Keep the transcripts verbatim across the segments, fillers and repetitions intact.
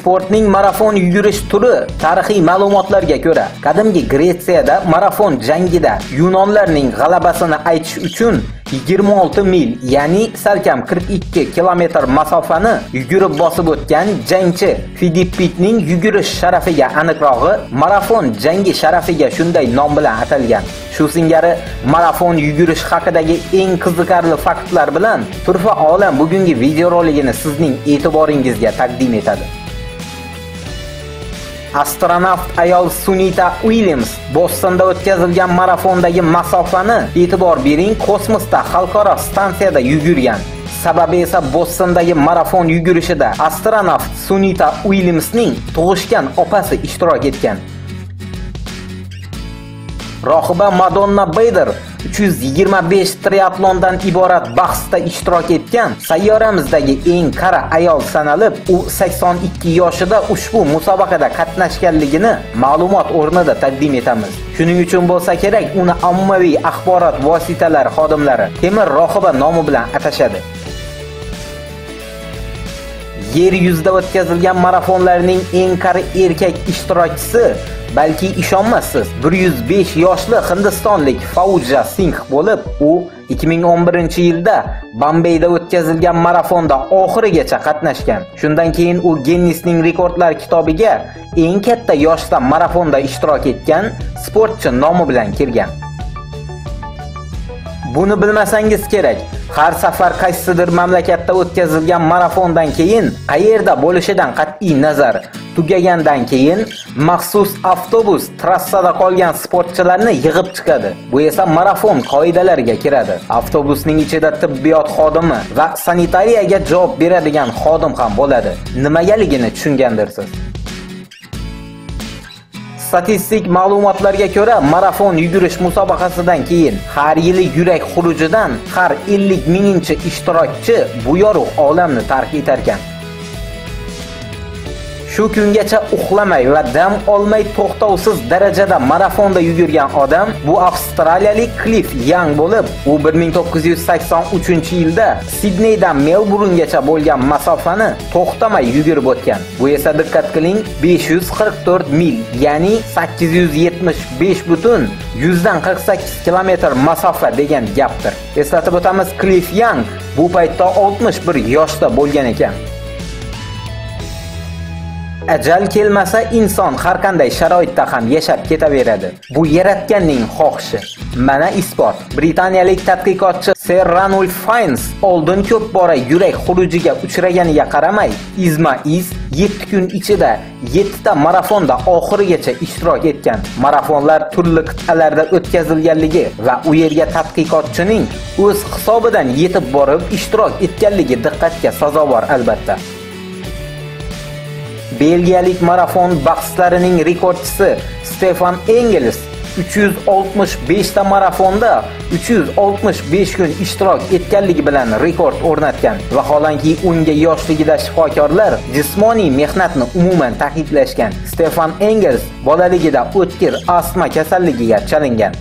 Sportning marafon yugurish turi tarixiy ma'lumotlarga ko'ra, qadimgi Gretsiyada marafon jangida yunonlarning g'alabasini aytish uchun yigirma olti mil, ya'ni salkam qirq ikki kilometr masofani yugurib bosib o'tgan jangchi Fidippikning yugurish sharafiga, aniqrog'i marafon jangi sharafiga shunday nom bilan atalgan. Shu singari marafon yugurish haqidagi eng qiziqarli faktlar bilan turfa olam bugungi videorolikini sizning e'tiboringizga taqdim etadi. Astronavt ayol Sunita Williams Bostonda o'tkazilgan marafondagi masofani e'tibor bering, kosmosda xalqaro stansiyada yugurgan. Sababi esa Bostondagi marafon yugurishida astronavt Sunita Williamsning tug'ishgan opasi ishtirok etgan. Rohiba Madonna Bader uch yuz yigirma besh triatlondan iborat bahsda ishtirok etgan sayyoramizdagi eng qari ayol sanalib, u sakson ikki yoshida ushbu musobaqada qatnashganligini ma'lumot o'rnida taqdim etamiz. Shuning uchun bo'lsa kerak, uni ommaviy axborot vositalari xodimlari Temir Rohiba nomi bilan atashadi. Yer yuzida o'tkazilgan marafonlarning eng qari erkak ishtirokchisi, balki ishonmassiz, bir yuz besh yoshli hindistonlik Fauja Singh bo'lib, u ikki ming o'n birinchi yilda Bombayda o'tkazilgan marafonda oxirigacha qatnashgan. Shundan keyin u Ginnesning rekordlar kitobiga eng katta yoshda marafonda ishtirok etgan sportchi nomi bilan kirgan. Buni bilmasangiz kerak. Har safar qaysidir mamlakatda o'tkazilgan marafondan keyin qayerda bo'lishidan qat'iy nazar, tugagandan keyin maxsus avtobus trassada qolgan sportchilarni yig'ib chiqadi. Bu esa marafon qoidalariga kiradi. Avtobusning ichida tibbiyot xodimi va sanitariyaga javob beradigan xodim ham bo'ladi. Nimagaligini tushungandirsiz. Statistik ma'lumotlarga ko'ra, marafon yugurish musobaqasidan keyin har yili yurak xurujidan har ellik minginchi ishtirokchi bu yorug' olamni tark etar ekan. Shu kungacha uxlamay va dam olmay to'xtovsiz darajada marafonda yugurgan odam bu avstraliyalik Cliff Young bo'lib, u bir ming to'qqiz yuz sakson uchinchi yilda Sidneydan Melburngacha bo'lgan masofani to'xtamay yugurib o'tgan. Bu esa diqqat qiling, besh yuz qirq to'rt mil, ya'ni sakkiz yuz yetmish besh butun yuzdan qirq sakkiz kilometr masofa degan gapdir. Eslatib o'tamiz, Cliff Young bu paytda oltmish bir yoshda bo'lgan ekan. Ajal kelmasa inson har qanday sharoitda ham yashab ketaveradi. Bu yaratganning xohishi. Mana isbot. Britaniyalik tadqiqotchi Sir Ranulf Fiennes oldin ko'p bora yurak xurujiga uchraganiga qaramay, izma-iz yetti kun ichida yetti ta marafonda oxirigacha ishtirok etgan. Marafonlar turli qit'alarda o'tkazilganligi va u yerga tadqiqotchining o'z hisobidan yetib borib ishtirok etganligi diqqatga sazovor albatta. Belgiyalik marafon bahslarining rekordchisi Stefan Engels uch yuz oltmish besh ta marafonda uch yuz oltmish besh kun ishtirok etganligi bilan rekord o'rnatgan. Vaholanki unga yoshligida shifokorlar jismoniy mehnatni umuman taqiqlashgan. Stefan Engels bolaligida o'tkir astma kasalligiga chalingan.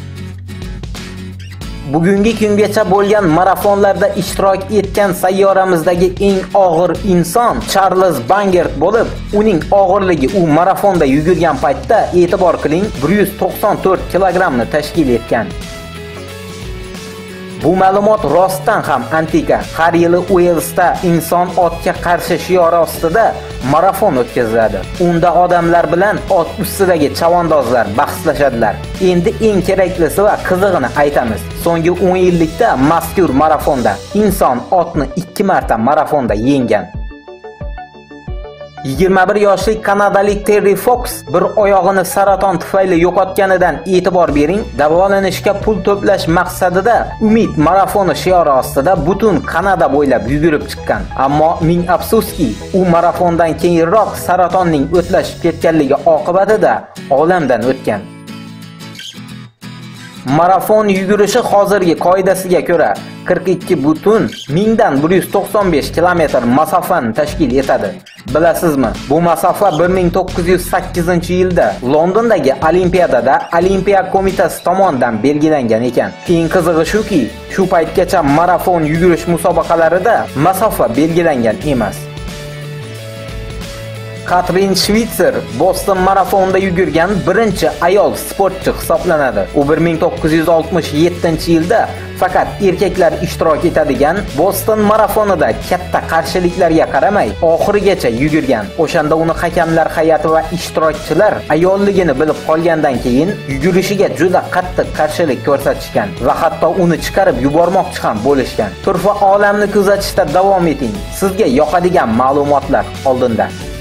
Bugungi kungacha bo'lgan marafonlarda ishtirok etgan sayyoramizdagi eng og'ir inson Charles Bangert bo'lib, uning og'irligi u marafonda yugurgan paytda e'tibor qiling bir yuz to'qson to'rt kilogrammni tashkil etgan. Bu ma'lumot rostdan ham antika. Har yili Uelsda inson otga qarshi shiori ostida marafon o'tkaziladi. Unda odamlar bilan ot ustidagi chavandozlar bahslashadilar. Endi eng keraklisi va qizig'ini aytamiz. So'nggi o'n yillikda mazkur marafonda inson otni ikki marta marafonda yenggan. yigirma bir yoshli kanadalik Terry Fox bir oyog'ini saraton tufayli yo'qotganidan e'tibor bering, davolanishga pul to'plash maqsadida Umid marafoni shiori ostida butun Kanada bo'ylab yugurib chiqqan. Ammo ming afsuski, u marafondan keyinroq saratonning o'tlashib ketganligi oqibatida olamdan o'tgan. Marafon yugurishi hozirgi qoidasiga ko'ra qirq ikki butun mingdan bir yuz to'qson besh kilometr masofani tashkil etadi. Bilasizmi, bu masofa bir ming to'qqiz yuz sakkizinchi yilda Londondagi Olimpiadada Olimpiya qo'mitasi tomonidan belgilangan ekan. Eng qizig'i shuki, shu paytgacha marafon yugurish musobaqalarida masofa belgilangan emas. Katrin Schwitzer Boston marafonida yugurgan birinchi ayol sportchi hisoblanadi. U bir ming to'qqiz yuz oltmish yettinchi yilda faqat erkaklar ishtirok etadigan Boston marafonida katta qarshiliklarga qaramay oxirigacha yugurgan. O'shanda uni hakamlar hay'ati va ishtirokchilar ayolligini bilib qolgandan keyin yugurishiga juda qattiq qarshilik ko'rsatishgan va hatto uni chiqarib yubormoqchi ham bo'lishgan. Turfa olamni kuzatishda davom eting. Sizga yoqadigan ma'lumotlar oldinda.